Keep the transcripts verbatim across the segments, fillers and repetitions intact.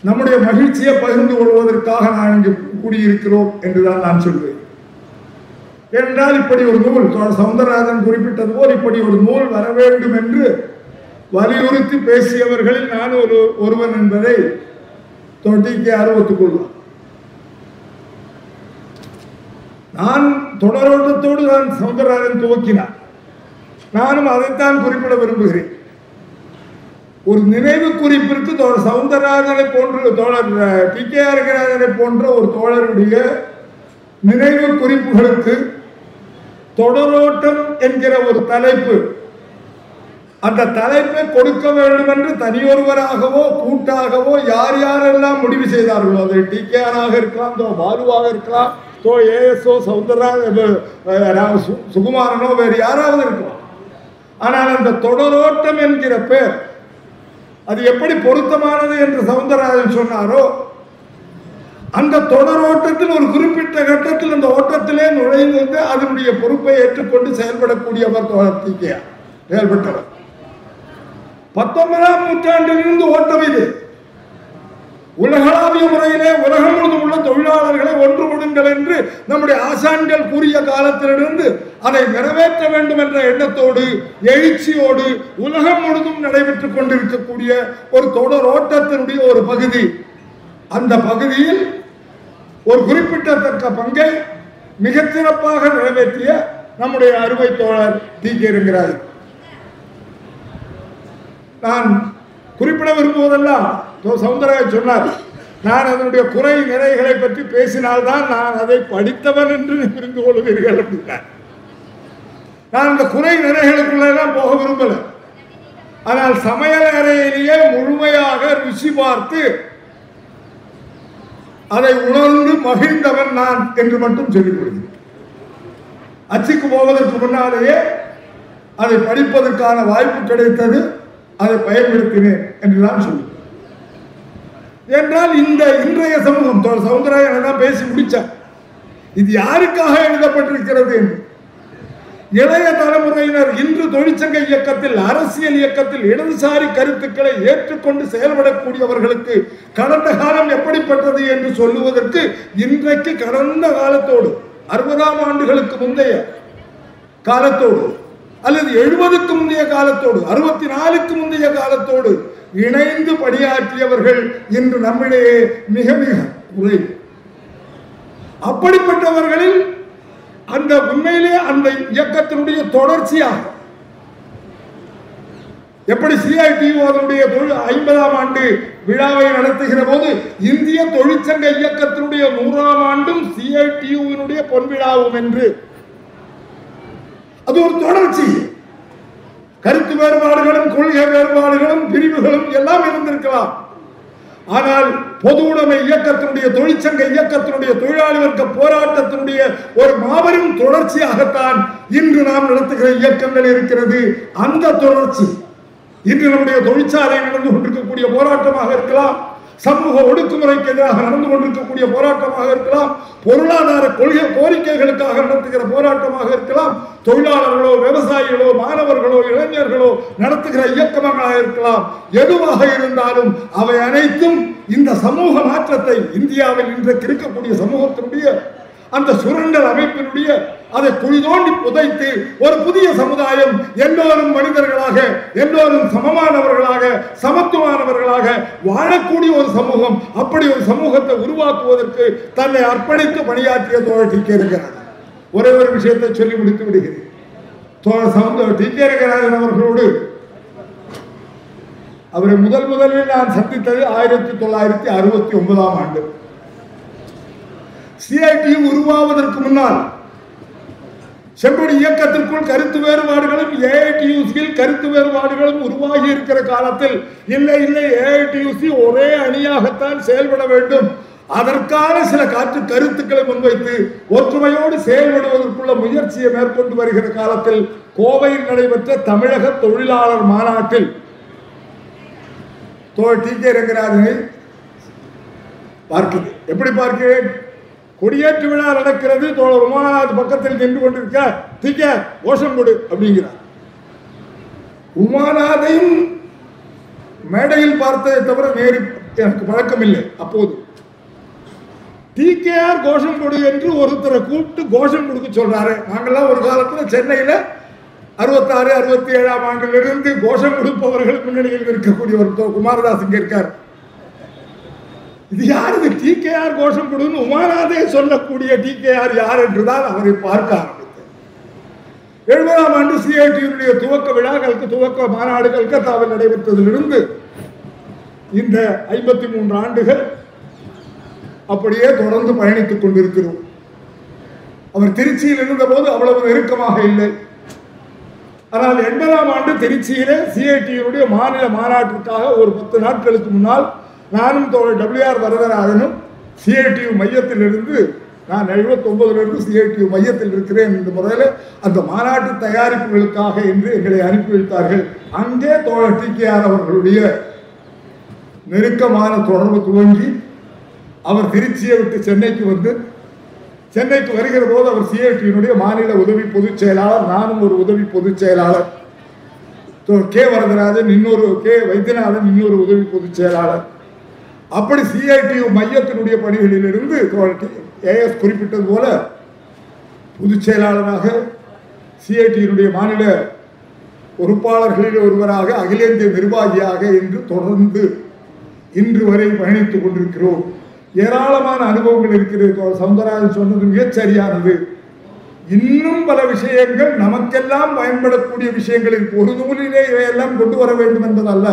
நம்முடைய மகிழ்ச்சியை பகிர்ந்து கொள்வதற்காக நான் இங்கு கூடியிருக்கிறோம் என்றுதான் நான் சொல்வேன். ஏனென்றால் இப்படி ஒரு நூல் சௌந்தரராஜன் குறிப்பிட்டது போல் இப்படி ஒரு நூல் வர வேண்டும் என்று வலியுறுத்தி பேசியவர்களில் நான் ஒரு ஒருவன் என்பதை தொட்டிக்கு அறுபத்துக் கொள்வார். நான் தொடரோட்டத்தோடு தான் சௌந்தரராஜன் துவக்கினார். நானும் அதைத்தான் குறிப்பிட விரும்புகிறேன். ஒரு நினைவு குறிப்பிற்கு தோழர் சௌந்தரராஜனை போன்ற தோழர் டி கே ஆர்கராஜனை போன்ற ஒரு தோழருடைய நினைவு குறிப்புகளுக்கு தொடரோட்டம் என்கிற ஒரு தலைப்பு, அந்த தலைப்பை கொடுக்க வேண்டும் என்று தனியொருவராகவோ கூட்டாகவோ யார் யாரெல்லாம் முடிவு செய்தார்களோ, அது டி கே ஆராக இருக்கலாம், தோ பாலுவாக இருக்கலாம், தோ ஏஎஸ்ஓ சௌந்தரராஜ சுகுமாரனோ வேறு யாராவது இருக்கலாம். ஆனால் அந்த தொடரோட்டம் என்கிற பேர் அது எப்படி பொருத்தமானது என்று சௌந்தரராஜன் சொன்னாரோ, அந்த தொடரோட்டத்தில் ஒரு குறிப்பிட்ட கட்டத்தில் அந்த ஓட்டத்திலே நுழைந்து அதனுடைய பொறுப்பை ஏற்றுக்கொண்டு செயல்படக்கூடியவர் தோழர் டி கே ஆர் செயல்பட்டவர். பத்தொன்பதாம் நூற்றாண்டிலிருந்து ஓட்டம் இது. உலகளாவிய முறையிலே உலகம் முழுவதும் உள்ள தொழிலாளர்களை ஒன்றுபடுங்கள் என்று நம்முடைய ஆசான்கள் கூறிய காலத்திலிருந்து அதை நிறைவேற்ற வேண்டும் என்ற எண்ணத்தோடு எழுச்சியோடு உலகம் முழுவதும் நடைபெற்றுக் கொண்டிருக்கக்கூடிய ஒரு தொடர் ஓட்டத்தினுடைய ஒரு பகுதி. அந்த பகுதியில் ஒரு குறிப்பிடத்தக்க பங்கை மிக சிறப்பாக நிறைவேற்றிய நம்முடைய அருமை தோழர் டி கே இருக்கிறார். நான் குறிப்பிட விரும்புவதெல்லாம் சௌந்தரராஜன் சொன்னார், நான் அதனுடைய குறை நிறைகளை பற்றி பேசினால்தான் நான் அதை படித்தவன் என்று புரிந்து கொள்வீர்கள் அப்படின்னார். நான் இந்த குறை நிறைகளுக்குள்ளெல்லாம் போக விரும்பல. ஆனால் சமையல் அறையிலேயே முழுமையாக ருசி பார்த்து அதை உணர்ந்து மகிழ்ந்தவன் நான் என்று மட்டும் சொல்லிக் கொள்கிறேன். அச்சுக்கு போவதற்கு முன்னாலேயே அதை படிப்பதற்கான வாய்ப்பு கிடைத்தது, அதை பயன்படுத்தினேன் என்றுதான் சொல்லுவேன். என்றால் இந்த இன்றைய சமூகம் சௌந்தரராஜன் தான் பேசி முடிச்சார். இது யாருக்காக எழுதப்பட்டிருக்கிறது என்று இளைய தலைமுறையினர் இன்று தொழிற்சங்க இயக்கத்தில் அரசியல் இயக்கத்தில் இடதுசாரி கருத்துக்களை ஏற்றுக்கொண்டு செயல்படக்கூடியவர்களுக்கு கடந்த காலம் எப்படிப்பட்டது என்று சொல்லுவதற்கு இன்றைக்கு கடந்த காலத்தோடு அறுபதாம் ஆண்டுகளுக்கு முந்தைய காலத்தோடு அல்லது எழுபதுக்கு முந்தைய காலத்தோடு அறுபத்தி நாலுக்கு முந்தைய காலத்தோடு இணைந்து பணியாற்றியவர்கள் இன்று நம்மிடையே மிக மிக குறைவு. அப்படிப்பட்டவர்களில் அந்த உண்மையிலே அந்த இயக்கத்தினுடைய தொடர்ச்சியாக எப்படி சிஐடியு அதனுடைய ஐம்பதாம் ஆண்டு விழாவை நடத்துகிற போது இந்திய தொழிற்சங்க இயக்கத்தினுடைய நூறாம் ஆண்டும் சிஐடியுவினுடைய பொன்விழாவும் என்று அது ஒரு தொடர்ச்சி. கருத்து வேறுபாடுகளும் கொள்கை வேறுபாடுகளும் பிரிவுகளும் எல்லாம் இருந்திருக்கலாம். ஆனால் பொது உடைமை இயக்கத்தினுடைய தொழிற்சங்க இயக்கத்தினுடைய தொழிலாளி வர்க்க போராட்டத்தினுடைய ஒரு மாபெரும் தொடர்ச்சியாகத்தான் இன்று நாம் நடத்துகிற இயக்கங்கள் இருக்கிறது. அந்த தொடர்ச்சி இன்று நம்முடைய தொழிற்சாலை நடந்து கொண்டிருக்கக்கூடிய போராட்டமாக இருக்கலாம், சமூக ஒடுக்குமுறைக்கு எதிராக நடந்து கொண்டிருக்கக்கூடிய போராட்டமாக இருக்கலாம், பொருளாதார கொள்கை கோரிக்கைகளுக்காக நடத்துகிற போராட்டமாக இருக்கலாம், தொழிலாளர்களோ விவசாயிகளோ மாணவர்களோ இளைஞர்களோ நடத்துகிற இயக்கமாக இருக்கலாம். எதுவாக இருந்தாலும் அவை அனைத்தும் இந்த சமூக மாற்றத்தை இந்தியாவில் இன்றைக்கு இருக்கக்கூடிய சமூகத்தினுடைய அந்த சுரண்டல் அமைப்பினுடைய அதை குழி தோண்டி புதைத்து ஒரு புதிய சமுதாயம் எல்லோரும் மனிதர்களாக எல்லோரும் சமமானவர்களாக சமத்துவமானவர்களாக வாழக்கூடிய ஒரு சமூகம், அப்படி ஒரு சமூகத்தை உருவாக்குவதற்கு தன்னை அர்ப்பணித்து பணியாற்றிய தோழர் டி கே இருக்கிறார். ஒரே ஒரு விஷயத்தை சொல்லி முடித்து விடுகிறேன். தோழர் டி கே இருக்கிறார் அவர்களோடு அவரை முதல் முதலில் நான் சந்தித்தது ஆயிரத்தி தொள்ளாயிரத்தி அறுபத்தி ஒன்பதாம் ஆண்டு. சிஐடியு உருவாவதற்கு முன்னால் செம்படி இயக்கத்திற்குள் கருத்து வேறுபாடுகளும் ஏஐடியூசியில் கருத்து வேறுபாடுகளும் உருவாகி இருக்கிற காலத்தில் இல்லை இல்லை ஏஐடியூசி ஒரே அணியாகத்தான் செயல்பட வேண்டும், அதற்கான சில காற்று கருத்துக்களை முன்வைத்து ஒற்றுமையோடு செயல்படுவதற்குள்ள முயற்சியை மேற்கொண்டு வருகிற காலத்தில் கோவையில் நடைபெற்ற தமிழக தொழிலாளர் மாநாட்டில் தோழர் டி கே ரங்கராஜனை பார்க்கிறேன். எப்படி பார்க்கிறேன்? கொடியேற்று விழா நடக்கிறது, தோழர் உமாநாத் பக்கத்தில் நின்று கொண்டிருக்க, டி கே கோஷம் கொடு அப்படிங்கிறார். உமாநாதையும் மேடையில் பார்த்ததை தவிர வேறு எனக்கு பழக்கம் இல்லை. அப்போது டி கே ஆர் கோஷம் கொடு என்று ஒருத்தரை கூப்பிட்டு கோஷம் கொடுக்க சொல்றாரு. நாங்கள்லாம் ஒரு காலத்துல சென்னையில அறுபத்தாறு அறுபத்தி ஏழாம் ஆண்டிலிருந்து கோஷம் கொடுப்பவர்கள் முன்னணியில் இருக்கக்கூடிய ஒரு குமாரதாஸ் இங்க இருக்கார். இது யார்? இது டி கே ஆர் கோஷம் கொடுன்னு உமாநாதே சொல்லக்கூடிய டி கே ஆர் யார் என்றுதான் அவரை பார்க்க ஆரம்பித்தார். எழுபதாம் ஆண்டு சிஐடியுடைய துவக்க விழாக்களுக்கு துவக்க மாநாடு கல்கத்தாவில் நடைபெற்றதிலிருந்து இந்த ஐம்பத்தி மூன்று ஆண்டுகள் அப்படியே தொடர்ந்து பயணித்துக் கொண்டிருக்கிறோம். அவர் திருச்சியில் இருந்த போது அவ்வளவு நெருக்கமாக இல்லை. ஆனால் எண்பதாம் ஆண்டு திருச்சியிலே சிஐடியுடைய மாநில மாநாட்டிற்காக ஒரு பத்து நாட்களுக்கு முன்னால் நானும் தோழர் டபிள்யூ ஆர் வரதராஜனும் சிஐடியு மையத்தில் இருந்து, நான் எழுபத்தி ஒன்பதுலிருந்து சிஐடியு மையத்தில் இருக்கிறேன் என்ற முறையில் அந்த மாநாட்டு தயாரிப்புகளுக்காக என்று எங்களை அனுப்பி வைத்தார்கள். அங்கே தோழர் டி கே ஆர் அவர்களுடைய நெருக்கமான தொடர்பு துவங்கி அவர் திருச்சியை விட்டு சென்னைக்கு வந்து, சென்னைக்கு வருகிற போது அவர் சிஐடியினுடைய மாநில உதவி பொதுச் செயலாளர், நானும் ஒரு உதவி பொதுச் செயலாளர், கே வரதராஜன் இன்னொரு, கே வைத்தியநாதன் இன்னொரு உதவி பொதுச் செயலாளர். அப்படி சிஐடியு மையத்தினுடைய பணிகளில் இருந்து ஏஎஸ் குறிப்பிட்டது போல பொதுச் செயலாளராக, சிஐடியினுடைய மாநில பொறுப்பாளர்களில் ஒருவராக, அகில இந்திய நிர்வாகியாக என்று தொடர்ந்து இன்று வரை பயணித்துக் கொண்டிருக்கிறோம். ஏராளமான அனுபவங்கள் இருக்கிறது. சவுந்தரராஜன் சொன்னது மிகச் சரியானது. இன்னும் பல விஷயங்கள் நமக்கெல்லாம் பயன்படக்கூடிய விஷயங்களில் ஒரு நூலிலே இவையெல்லாம் கொண்டு வர வேண்டும் என்பதல்ல.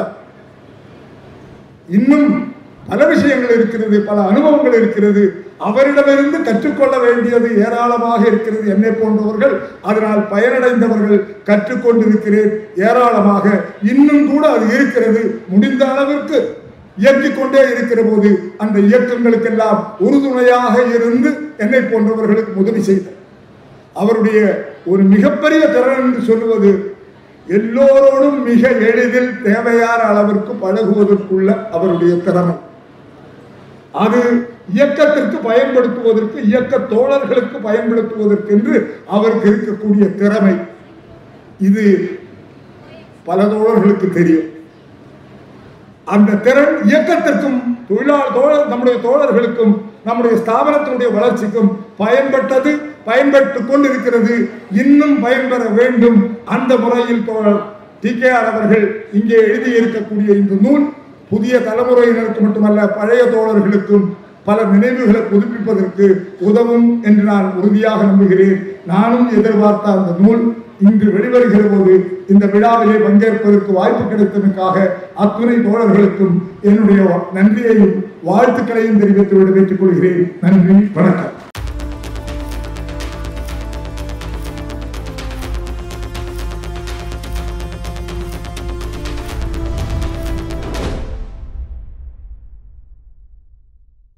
இன்னும் பல விஷயங்கள் இருக்கிறது, பல அனுபவங்கள் இருக்கிறது. அவரிடமிருந்து கற்றுக்கொள்ள வேண்டியது ஏராளமாக இருக்கிறது. என்னை போன்றவர்கள் அதனால் பயனடைந்தவர்கள், கற்றுக்கொண்டிருக்கிறேன் ஏராளமாக. இன்னும் கூட அது இருக்கிறது. முடிந்த அளவிற்கு இயக்கிக் கொண்டே இருக்கிற போது அந்த இயக்கங்களுக்கெல்லாம் உறுதுணையாக இருந்து என்னை போன்றவர்களுக்கு உதவி செய்தார். அவருடைய ஒரு மிகப்பெரிய திறன் என்று சொல்லுவது, எல்லோரோடும் மிக எளிதில் தேவையான அளவிற்கு பழகுவதற்குள்ள அவருடைய திறமை. அது இயக்கத்திற்கு பயன்படுத்துவதற்கு, இயக்க தோழர்களுக்கு பயன்படுத்துவதற்கு என்று அவருக்கு இருக்கக்கூடிய திறமை, இது பல தோழர்களுக்கு தெரியும். அந்த திறன் இயக்கத்திற்கும் தொழிலாளர் தோழர் நம்முடைய தோழர்களுக்கும் நம்முடைய ஸ்தாபனத்தினுடைய வளர்ச்சிக்கும் பயன்பட்டது, பயன்பட்டு கொண்டிருக்கிறது. இன்னும் பயன்பெற வேண்டும். அந்த முறையில் தோழர் டி கே ஆர் அவர்கள் இங்கே எழுதியிருக்கக்கூடிய இந்த நூல் புதிய தலைமுறையினருக்கு மட்டுமல்ல, பழைய தோழர்களுக்கும் பல நினைவுகளை புதுப்பிப்பதற்கு உதவும் என்று நான் உறுதியாக நம்புகிறேன். நானும் எதிர்பார்த்த அந்த நூல் இன்று வெளிவருகிற போது இந்த விழாவிலே பங்கேற்பதற்கு வாய்ப்பு கிடைத்ததற்காக அத்துணை தோழர்களுக்கும் என்னுடைய நன்றியையும் வாழ்த்துக்களையும் தெரிவித்து விடைபெற்றுக் கொள்கிறேன். நன்றி, வணக்கம்.